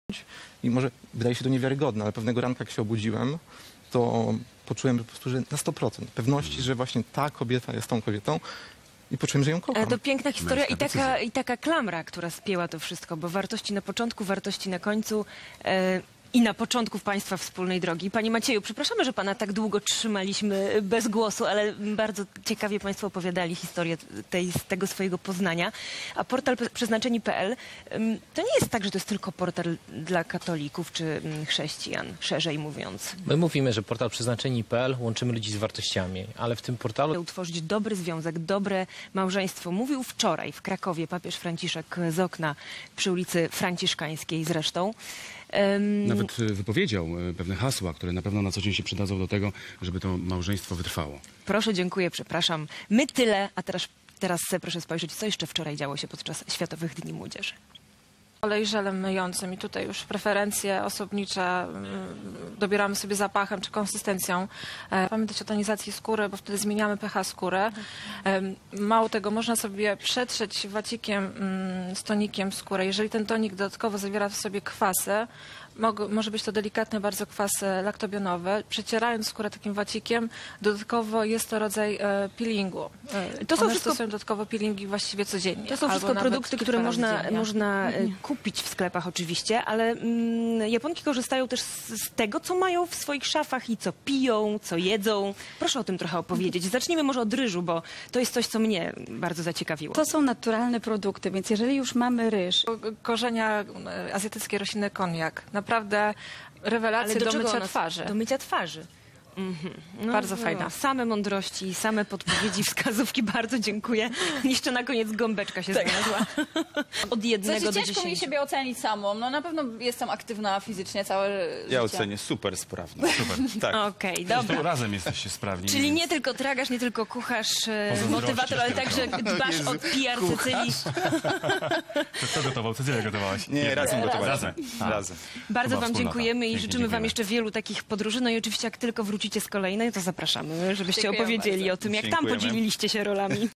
I może wydaje się to niewiarygodne, ale pewnego ranka, jak się obudziłem, to poczułem po prostu, że na 100% pewności, że właśnie ta kobieta jest tą kobietą i poczułem, że ją kocham. Ale to piękna historia Męska i taka klamra, która spięła to wszystko, bo wartości na początku, wartości na końcu i na początku państwa wspólnej drogi. Panie Macieju, przepraszamy, że pana tak długo trzymaliśmy bez głosu, ale bardzo ciekawie państwo opowiadali historię tego swojego poznania. A portal przeznaczeni.pl to nie jest tak, że to jest tylko portal dla katolików czy chrześcijan, szerzej mówiąc. My mówimy, że portal przeznaczeni.pl łączymy ludzi z wartościami, ale w tym portalu Utworzyć dobry związek, dobre małżeństwo. Mówił wczoraj w Krakowie papież Franciszek z okna przy ulicy Franciszkańskiej zresztą. Nawet wypowiedział pewne hasła, które na pewno na co dzień się przydadzą do tego, żeby to małżeństwo wytrwało. Proszę, dziękuję, przepraszam. My tyle, a teraz proszę spojrzeć, co jeszcze wczoraj działo się podczas Światowych Dni Młodzieży. Olej żelem myjącym i tutaj już preferencje osobnicze dobieramy sobie zapachem czy konsystencją. Pamiętać o tonizacji skóry, bo wtedy zmieniamy pH skóry. Mało tego, można sobie przetrzeć wacikiem z tonikiem skórę. Jeżeli ten tonik dodatkowo zawiera w sobie kwasy, może być to delikatny bardzo kwas laktobionowy. Przecierając skórę takim wacikiem, dodatkowo jest to rodzaj peelingu. To są One wszystko- stosują dodatkowo peelingi właściwie codziennie. To są albo wszystko nawet produkty, kilka które razy dziennie. można kupić w sklepach oczywiście, ale Japonki korzystają też z tego, co mają w swoich szafach i co piją, co jedzą. Proszę o tym trochę opowiedzieć. Zacznijmy może od ryżu, bo to jest coś, co mnie bardzo zaciekawiło. To są naturalne produkty, więc jeżeli już mamy ryż, Korzenia azjatyckiej rośliny konjak. Naprawdę rewelacje do czego mycia ona- twarzy. Do mycia twarzy. Mhm. No, Bardzo fajna. Same mądrości, same podpowiedzi, wskazówki. Bardzo dziękuję. Jeszcze na koniec gąbeczka się znalazła. Od 1 do Ciężko 10. mi siebie ocenić samą. No na pewno jestem aktywna fizycznie całe życie. Ja ocenię super sprawnie. Super. Tak. Okej, To dobra. razem jesteście sprawni. Czyli nie tylko tragarz, nie tylko kucharz, Pozazdrościsz motywator, ale tylko. także dbasz o PR Cecylii. Kto gotował? Cecylia gotowałaś? Nie, razem gotowaliśmy. Razem. Razem. Bardzo Chyba wam wspólnota. dziękujemy i Pięknie życzymy wam dziękujemy. jeszcze wielu takich podróży. No i oczywiście jak tylko wrócicie z kolejnej, to zapraszamy, żebyście Dziękuję opowiedzieli bardzo. o tym, jak tam Dziękujemy. podzieliliście się rolami.